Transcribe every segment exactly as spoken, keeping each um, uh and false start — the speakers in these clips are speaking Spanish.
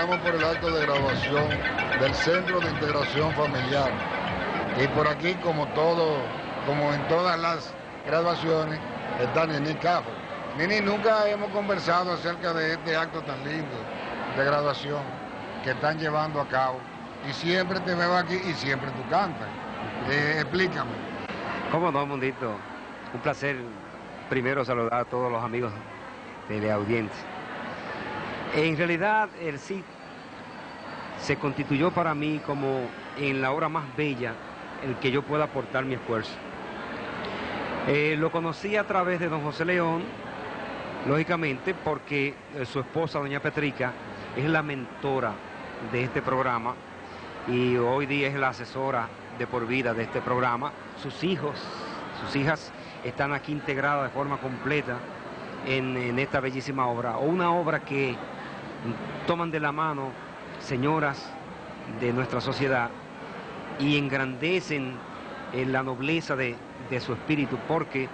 pasamos por el acto de graduación del Centro de Integración Familiar. Y por aquí, como todo, como en todas las graduaciones, está Nini Cafo. Nini, nunca hemos conversado acerca de este acto tan lindo de graduación que están llevando a cabo. Y siempre te veo aquí y siempre tú cantas. Eh, explícame. ¿Cómo no, Mundito? Un placer primero saludar a todos los amigos teleaudientes. En realidad, el C I D se constituyó para mí como en la obra más bella el que yo pueda aportar mi esfuerzo. Eh, lo conocí a través de don José León, lógicamente, porque eh, su esposa, doña Petrica, es la mentora de este programa y hoy día es la asesora de por vida de este programa. Sus hijos, sus hijas están aquí integradas de forma completa en, en esta bellísima obra, o una obra que toman de la mano señoras de nuestra sociedad y engrandecen eh, la nobleza de, de su espíritu, porque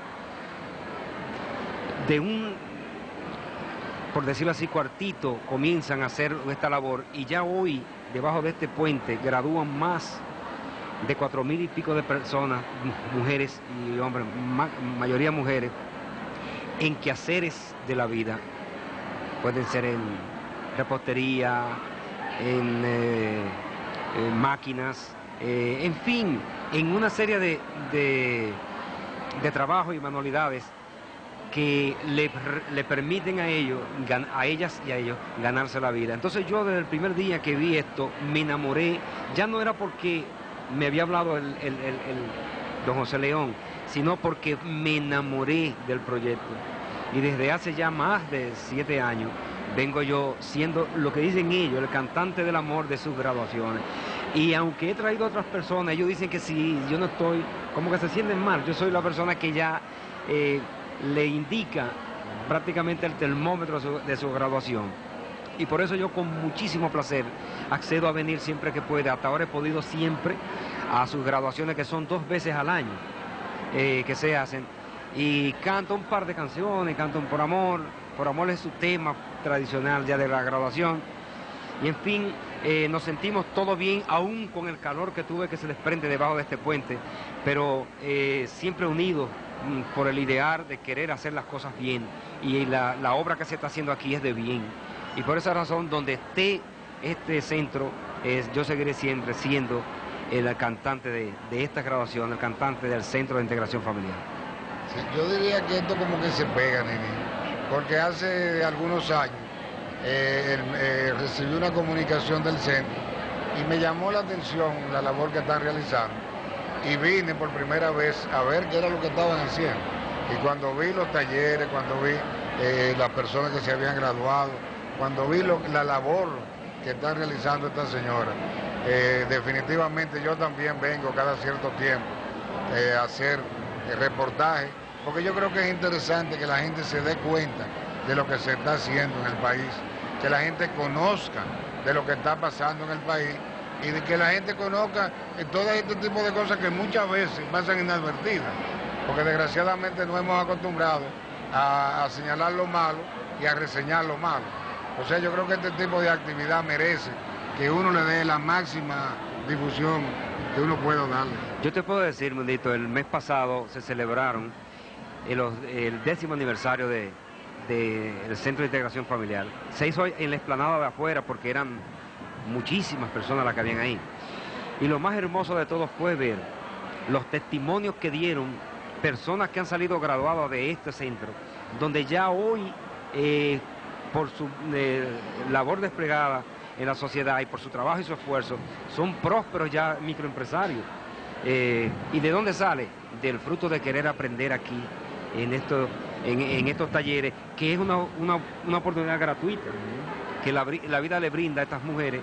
de un, por decirlo así, cuartito comienzan a hacer esta labor y ya hoy debajo de este puente gradúan más de cuatro mil y pico de personas, mujeres y hombres, ma mayoría mujeres, en quehaceres de la vida. Pueden ser en repostería, en, eh, en máquinas, eh, en fin, en una serie de, de, de trabajos y manualidades que le, le permiten a ellos, a ellas y a ellos, ganarse la vida. Entonces yo desde el primer día que vi esto, me enamoré. Ya no era porque me había hablado el, el, el, el don José León, sino porque me enamoré del proyecto. Y desde hace ya más de siete años vengo yo siendo lo que dicen ellos, el cantante del amor de sus graduaciones. Y aunque he traído a otras personas, ellos dicen que si yo no estoy, como que se sienten mal. Yo soy la persona que ya eh, le indica prácticamente el termómetro de su, de su graduación. Y por eso yo con muchísimo placer accedo a venir siempre que pueda. Hasta ahora he podido siempre a sus graduaciones, que son dos veces al año eh, que se hacen. Y canto un par de canciones, canto un Por Amor. Por Amor es su tema tradicional ya de la graduación. Y en fin, eh, nos sentimos todo bien, aún con el calor que tuve que se desprende debajo de este puente, pero eh, siempre unidos mm, por el ideal de querer hacer las cosas bien. Y la, la obra que se está haciendo aquí es de bien. Y por esa razón, donde esté este centro, eh, yo seguiré siempre siendo el cantante de, de esta graduación, el cantante del Centro de Integración Familiar. Sí, yo diría que esto como que se pega, Nini, porque hace algunos años eh, el, eh, recibí una comunicación del centro y me llamó la atención la labor que están realizando y vine por primera vez a ver qué era lo que estaban haciendo. Y cuando vi los talleres, cuando vi eh, las personas que se habían graduado, cuando vi lo, la labor que están realizando estas señoras, eh, definitivamente yo también vengo cada cierto tiempo eh, a hacer eh, reportajes, porque yo creo que es interesante que la gente se dé cuenta de lo que se está haciendo en el país, que la gente conozca de lo que está pasando en el país y de que la gente conozca eh, todo este tipo de cosas que muchas veces pasan inadvertidas, porque desgraciadamente no hemos acostumbrado a, a señalar lo malo y a reseñar lo malo. O sea, yo creo que este tipo de actividad merece que uno le dé la máxima difusión que uno pueda darle. Yo te puedo decir, Mundito, el mes pasado se celebraron el, el décimo aniversario del de, de Centro de Integración Familiar. Se hizo en la explanada de afuera porque eran muchísimas personas las que habían ahí. Y lo más hermoso de todo fue ver los testimonios que dieron personas que han salido graduadas de este centro, donde ya hoy, eh, por su eh, labor desplegada en la sociedad y por su trabajo y su esfuerzo, son prósperos ya microempresarios. Eh, ¿Y de dónde sale? Del fruto de querer aprender aquí, en, esto, en, en estos talleres, que es una, una, una oportunidad gratuita que la, la vida le brinda a estas mujeres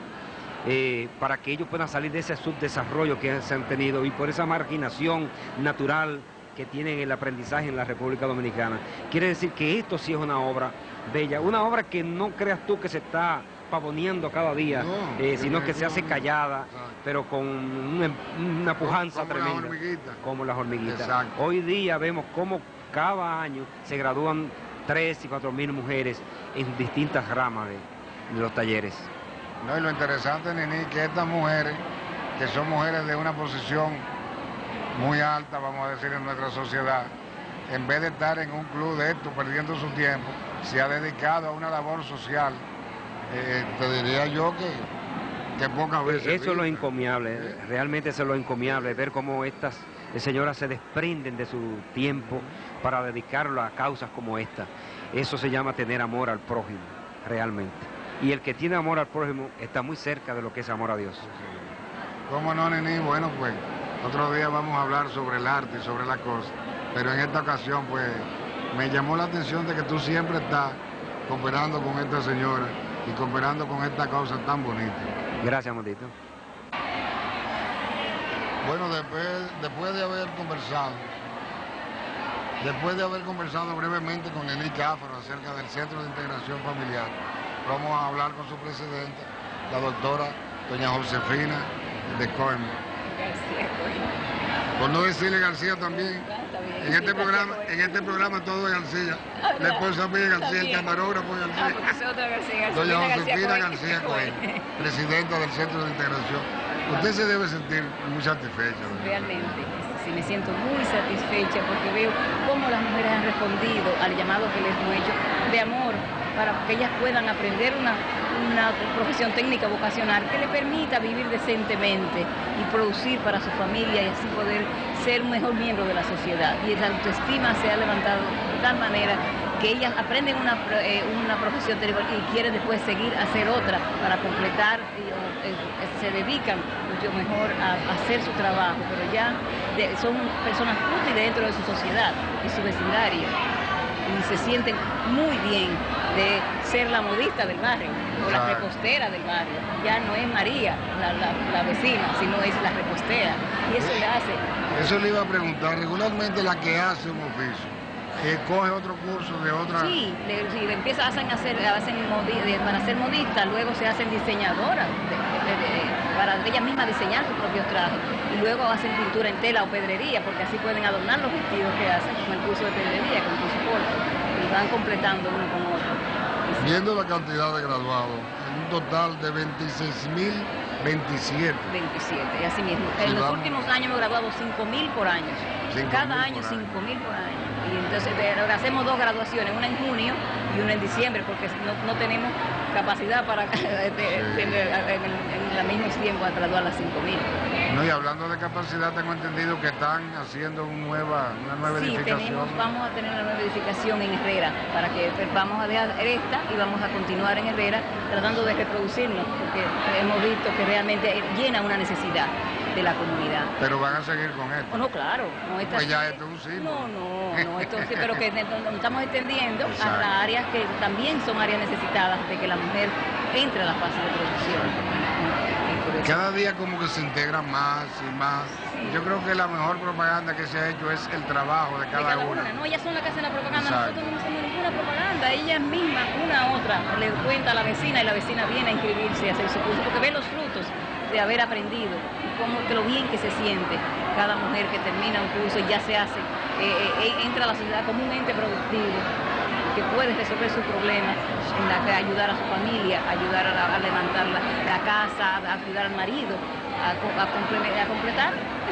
eh, para que ellos puedan salir de ese subdesarrollo que se han tenido y por esa marginación natural que tienen el aprendizaje en la República Dominicana. Quiere decir que esto sí es una obra bella, una obra que no creas tú que se está pavoneando cada día, no, eh, sino que se hace callada, exacto, pero con una, una pujanza como tremenda, la hormiguita. como las hormiguitas. Exacto. Hoy día vemos cómo cada año se gradúan tres y cuatro mil mujeres en distintas ramas de, de los talleres. No, y lo interesante, Nini, que estas mujeres, que son mujeres de una posición muy alta, vamos a decir, en nuestra sociedad, en vez de estar en un club de esto, perdiendo su tiempo, se ha dedicado a una labor social. Eh, te diría yo que, que pocas veces... Eso es lo encomiable, ¿sí? Realmente eso es lo encomiable, ver cómo estas señoras se desprenden de su tiempo para dedicarlo a causas como esta. Eso se llama tener amor al prójimo, realmente. Y el que tiene amor al prójimo está muy cerca de lo que es amor a Dios. ¿Cómo no, Nini? Bueno, pues otro día vamos a hablar sobre el arte y sobre la cosa, pero en esta ocasión, pues, me llamó la atención de que tú siempre estás cooperando con esta señora y cooperando con esta causa tan bonita. Gracias, Mondito. Bueno, después, después de haber conversado, después de haber conversado brevemente con Nini Cáfaro acerca del Centro de Integración Familiar, vamos a hablar con su presidenta, la doctora doña Josefina de Cohen. Por no decirle García también. En este programa, en este programa todo es García. La esposa mía es García, el camarógrafo es García. Doña Josefina García Cohen, presidenta del Centro de Integración. Usted se debe sentir muy satisfecha. Realmente, sí, me siento muy satisfecha porque veo cómo las mujeres han respondido al llamado que les hemos hecho de amor para que ellas puedan aprender una, una profesión técnica vocacional que le permita vivir decentemente y producir para su familia y así poder ser un mejor miembro de la sociedad. Y la autoestima se ha levantado de tal manera que ellas aprenden una, eh, una profesión técnica y quieren después seguir a hacer otra para completar, y, o, eh, se dedican mucho mejor a, a hacer su trabajo, pero ya de, son personas útiles dentro de su sociedad y su vecindario. Y se sienten muy bien de ser la modista del barrio o la repostera del barrio. Ya no es María, la, la, la vecina, sino es la repostera. Y eso le hace. Eso le iba a preguntar, regularmente la que hace un oficio, que coge otro curso de otra... Sí, le, sí, empieza, hacen hacer, hacen modi, de, para ser modistas, luego se hacen diseñadoras, de, de, de, para ellas mismas diseñar sus propios trajes. Y luego hacen pintura en tela o pedrería, porque así pueden adornar los vestidos que hacen con el curso de pedrería, con el curso corto, y van completando uno con otro. Viendo la cantidad de graduados, en un total de veintiséis mil veintisiete. veintisiete, y así mismo. En sí, los vamos. últimos años hemos graduado cinco mil por año. Cada año cinco mil por año. Y entonces de, hacemos dos graduaciones, una en junio y una en diciembre, porque no, no tenemos capacidad para de, sí. tener en el, en el mismo tiempo a graduar las cinco mil. No, y hablando de capacidad, tengo entendido que están haciendo un nueva, una nueva sí, edificación. Sí, tenemos, vamos a tener una nueva edificación en Herrera, para que vamos a dejar esta y vamos a continuar en Herrera tratando de reproducirnos, porque hemos visto que realmente llena una necesidad de la comunidad. Pero van a seguir con esto. Oh, no, claro. No, esta, pues ya esto es un símbolo. No, no, no, esto sí, pero que nos estamos extendiendo a las áreas que también son áreas necesitadas de que la mujer entre a la fase de producción. Cada día como que se integran más y más. Sí. Yo creo que la mejor propaganda que se ha hecho es el trabajo de cada, de cada una. una. No, ellas son las que hacen la propaganda. Exacto. Nosotros no hacemos ninguna propaganda. Ellas mismas, una a otra, le cuenta a la vecina y la vecina viene a inscribirse y a hacer su curso, porque ve los frutos de haber aprendido y cómo que lo bien que se siente cada mujer que termina un curso y ya se hace, eh, eh, entra a la sociedad como un ente productivo que puede resolver sus problemas, en la que ayudar a su familia, ayudar a, la, a levantar la, la casa, a ayudar al marido, a, a, comple a completar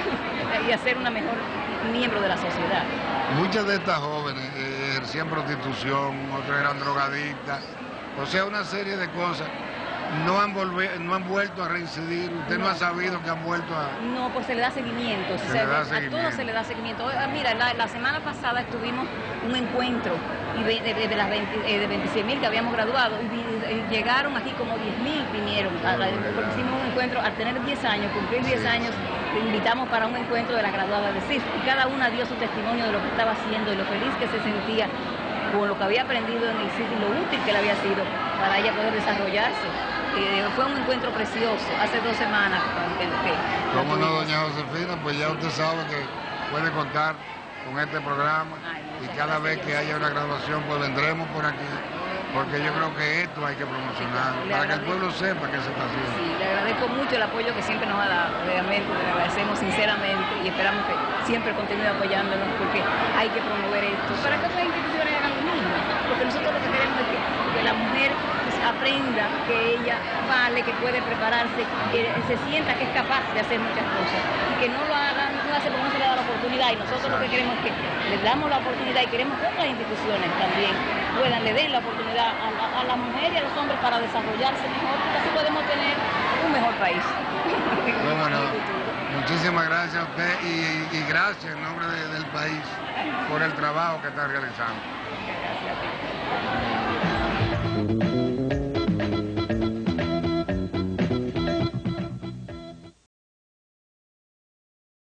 y a ser una mejor miembro de la sociedad. Muchas de estas jóvenes eh, ejercían prostitución, otras eran drogadictas, o sea, una serie de cosas. No han, volver, no han vuelto a reincidir, usted no, no ha sabido que han vuelto a... No, pues se le da seguimiento, se se le da seguimiento. A todos se le da seguimiento. Mira, la, la semana pasada estuvimos un encuentro y de, de, de las veintiséis mil que habíamos graduado, y, y llegaron aquí como diez mil vinieron, a la, porque hicimos un encuentro, al tener diez años, cumplir diez sí. años, invitamos para un encuentro de las graduadas de C I F, y cada una dio su testimonio de lo que estaba haciendo y lo feliz que se sentía con lo que había aprendido en el C I F y lo útil que le había sido para ella poder desarrollarse. Eh, fue un encuentro precioso, hace dos semanas. Que, que ¿Cómo no, doña Josefina? Pues ya usted sabe que puede contar con este programa. Ay, y cada vez que haya una graduación, pues vendremos por aquí, porque yo creo que esto hay que promocionarlo, para que el pueblo sepa que se está haciendo. Sí, le agradezco mucho el apoyo que siempre nos ha dado, realmente, le agradecemos sinceramente y esperamos que siempre continúe apoyándonos, porque hay que promover esto, para que otras instituciones hagan lo mismo. porque nosotros lo que queremos es que, que la mujer pues, aprenda que ella vale, que puede prepararse, que se sienta que es capaz de hacer muchas cosas y que no lo haga, no lo hace porque no se le da la oportunidad. Y nosotros lo que queremos es que les damos la oportunidad y queremos que otras instituciones también puedan, le den la oportunidad a la, a la mujer y a los hombres para desarrollarse mejor, porque así podemos tener un mejor país. Cómo no. Muchísimas gracias a usted y, y gracias en nombre de, del país por el trabajo que está realizando. Gracias a ti.